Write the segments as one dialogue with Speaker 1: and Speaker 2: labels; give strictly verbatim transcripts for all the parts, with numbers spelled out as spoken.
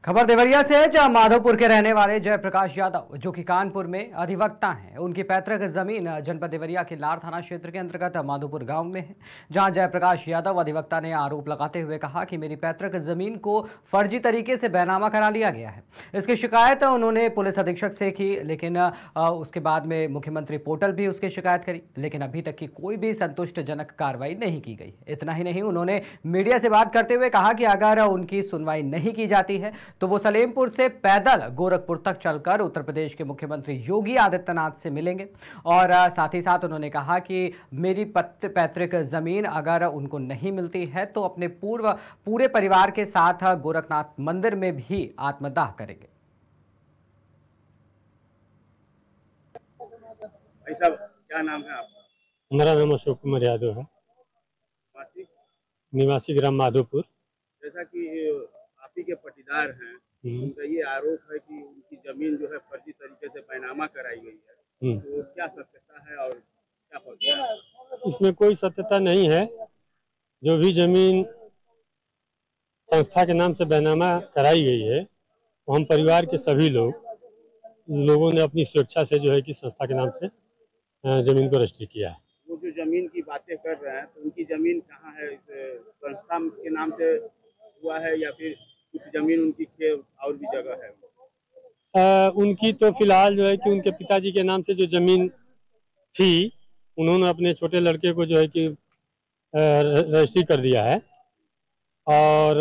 Speaker 1: खबर देवरिया से है, जहां माधोपुर के रहने वाले जयप्रकाश यादव, जो कि कानपुर में अधिवक्ता हैं, उनकी पैतृक जमीन जनपद देवरिया के लार थाना क्षेत्र के अंतर्गत माधोपुर गांव में है। जहां जयप्रकाश यादव अधिवक्ता ने आरोप लगाते हुए कहा कि मेरी पैतृक जमीन को फर्जी तरीके से बैनामा करा लिया गया है। इसकी शिकायत उन्होंने पुलिस अधीक्षक से की, लेकिन उसके बाद में मुख्यमंत्री पोर्टल भी उसकी शिकायत करी, लेकिन अभी तक की कोई भी संतुष्टजनक कार्रवाई नहीं की गई। इतना ही नहीं, उन्होंने मीडिया से बात करते हुए कहा कि अगर उनकी सुनवाई नहीं की जाती है तो वो सलेमपुर से पैदल गोरखपुर तक चलकर उत्तर प्रदेश के मुख्यमंत्री योगी आदित्यनाथ से मिलेंगे। और साथ ही साथ उन्होंने कहा कि मेरी पैतृक जमीन अगर उनको नहीं मिलती है तो अपने पूर्व पूरे परिवार के साथ गोरखनाथ मंदिर में भी आत्मदाह करेंगे।
Speaker 2: भाई साहब, क्या नाम है आपका?
Speaker 3: हमारा नाम अशोक कुमार यादव है, निवासी ग्राम माधोपुर।
Speaker 2: जैसा कि आप ही के पटीदार हैं, उनका ये आरोप है कि उनकी जमीन जो है फर्जी तरीके से बैनामा कराई गई है, तो क्या सत्यता है और क्या फर्जी है?
Speaker 3: इसमें कोई सत्यता नहीं है। जो भी जमीन संस्था के नाम से बैनामा कराई गई है, वो हम परिवार के सभी लोग लोगों ने अपनी स्वेच्छा से जो है कि संस्था के नाम से जमीन को रजिस्ट्री किया है।
Speaker 2: वो जो जमीन की बातें कर रहे हैं, तो उनकी जमीन कहाँ है? संस्था के नाम से हुआ है या फिर कुछ जमीन उनकी और भी जगह है?
Speaker 3: आ, उनकी तो फिलहाल जो है कि उनके पिताजी के नाम से जो जमीन थी, उन्होंने अपने छोटे लड़के को जो है कि रजिस्ट्री कर दिया है। और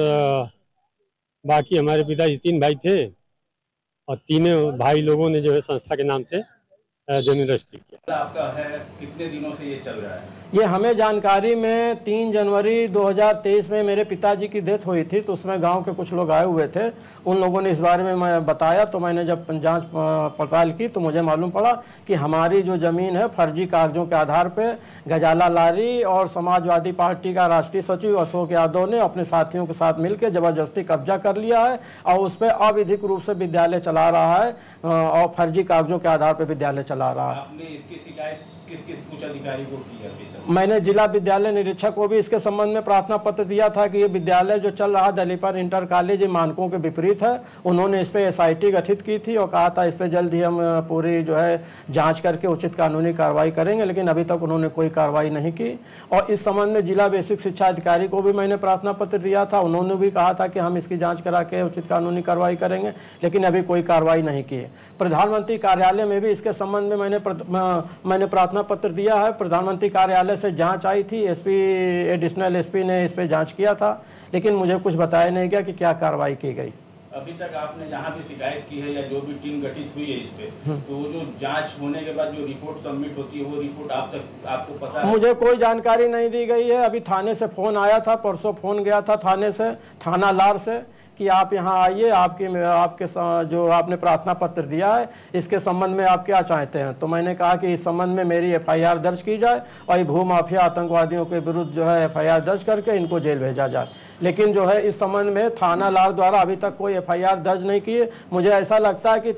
Speaker 3: बाकी हमारे पिताजी तीन भाई थे और तीनों भाई लोगों ने जो है संस्था के नाम से जमीन रजिस्ट्री किया।
Speaker 2: आपका है, कितने दिनों से ये चल रहा है?
Speaker 4: ये हमें जानकारी में तीन जनवरी दो हज़ार तेईस में मेरे पिताजी की डेथ हुई थी, तो उसमें गांव के कुछ लोग आए हुए थे। उन लोगों ने इस बारे में मैं बताया, तो मैंने जब जांच पड़ताल की तो मुझे मालूम पड़ा कि हमारी जो ज़मीन है फर्जी कागजों के आधार पर गजाला लारी और समाजवादी पार्टी का राष्ट्रीय सचिव अशोक यादव ने अपने साथियों के साथ मिलकर ज़बरदस्ती कब्जा कर लिया है और उस पर अवैधिक रूप से विद्यालय चला रहा है और फर्जी कागजों के आधार पर विद्यालय चला रहा है।
Speaker 2: आपने इसकी शिकायत किस किस उच्च अधिकारी को की है?
Speaker 4: मैंने जिला विद्यालय निरीक्षक को भी इसके संबंध में प्रार्थना पत्र दिया था कि ये विद्यालय जो चल रहा है दलीपर इंटर कॉलेज, मानकों के विपरीत है। उन्होंने इस पर एसआईटी गठित की थी और कहा था इस पर जल्द ही हम पूरी जो है जांच करके उचित कानूनी कार्रवाई करेंगे, लेकिन अभी तक उन्होंने कोई कार्रवाई नहीं की। और इस संबंध में जिला बेसिक शिक्षा अधिकारी को भी मैंने प्रार्थना पत्र दिया था, उन्होंने भी कहा था कि हम इसकी जाँच करा के उचित कानूनी कार्रवाई करेंगे, लेकिन अभी कोई कार्रवाई नहीं की। प्रधानमंत्री कार्यालय में भी इसके संबंध में मैंने मैंने प्रार्थना पत्र दिया है। प्रधानमंत्री कार्यालय से जांच आई थी, एसपी एडिशनल एसपी ने इस पे जांच किया था, लेकिन मुझे कुछ बताया नहीं गया कि क्या कार्रवाई की गई।
Speaker 2: अभी तक आपने जहां भी शिकायत की है या जो भी टीम गठित हुई है इस पे, तो वो जो जांच होने के बाद जो रिपोर्ट सबमिट होती है, वो रिपोर्ट आप तक आपको पता है?
Speaker 4: मुझे कोई जानकारी नहीं दी गई है। अभी थाने से फोन आया था, परसों फोन गया था थाने से, थाना लार से, कि आप यहाँ आइए, आपके आपके जो आपने प्रार्थना पत्र दिया है इसके संबंध में आप क्या चाहते हैं। तो मैंने कहा कि इस संबंध में मेरी एफआईआर दर्ज की जाए और भू माफिया आतंकवादियों के विरुद्ध जो है एफआईआर दर्ज करके इनको जेल भेजा जाए। लेकिन जो है इस संबंध में थाना लार द्वारा अभी तक कोई एफआईआर दर्ज नहीं की है। मुझे ऐसा लगता है कि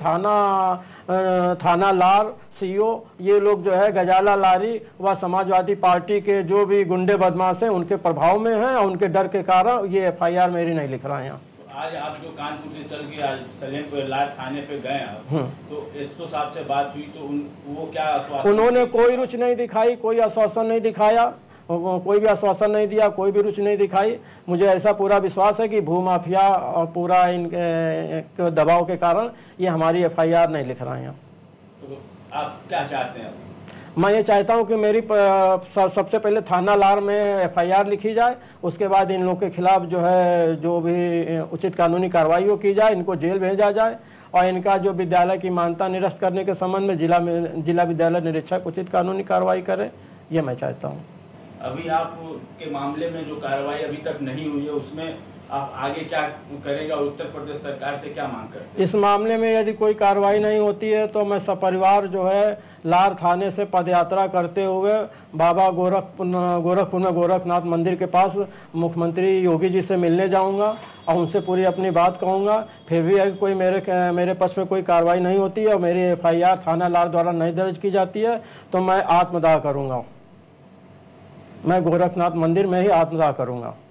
Speaker 4: थाना थाना लार सीओ ये लोग जो है गजाला लारी व समाजवादी पार्टी के जो भी गुंडे बदमाश हैं उनके प्रभाव में हैं और उनके डर के कारण ये एफआईआर मेरी नहीं लिख रहे हैं।
Speaker 2: आज आप जो कानपुर से चल के आज सलेमपुर लार थाने पे गए हैं, तो एसओ साहब से बात हुई तो उन, वो क्या आश्वासन?
Speaker 4: उन्होंने कोई रुचि नहीं दिखाई, कोई आश्वासन नहीं दिखाया, कोई भी आश्वासन नहीं दिया, कोई भी रुचि नहीं दिखाई। मुझे ऐसा पूरा विश्वास है कि भू माफिया और पूरा इनके दबाव के कारण ये हमारी एफआईआर नहीं लिख रहे हैं।
Speaker 2: तो आप क्या चाहते हैं?
Speaker 4: मैं ये चाहता हूँ कि मेरी सबसे पहले थाना लार में एफआईआर लिखी जाए, उसके बाद इन लोगों के खिलाफ जो है जो भी उचित कानूनी कार्रवाई हो की जाए, इनको जेल भेजा जाए और इनका जो विद्यालय की मान्यता निरस्त करने के संबंध में जिला में जिला विद्यालय निरीक्षक उचित कानूनी कार्रवाई करे, ये मैं चाहता हूँ।
Speaker 2: अभी आप के मामले में जो कार्रवाई अभी तक नहीं हुई है, उसमें आप आगे क्या करेगा और उत्तर प्रदेश सरकार से क्या मांग करते हैं?
Speaker 4: इस मामले में यदि कोई कार्रवाई नहीं होती है तो मैं सपरिवार जो है लार थाने से पदयात्रा करते हुए बाबा गोरखपुर गोरखपुर में गोरखनाथ मंदिर के पास मुख्यमंत्री योगी जी से मिलने जाऊंगा और उनसे पूरी अपनी बात कहूंगा। फिर भी अगर कोई मेरे मेरे पक्ष में कोई कार्रवाई नहीं होती है और मेरी एफआईआर थाना लार द्वारा नहीं दर्ज की जाती है तो मैं आत्मदाह करूँगा। मैं गोरखनाथ मंदिर में ही आत्मदाह करूँगा।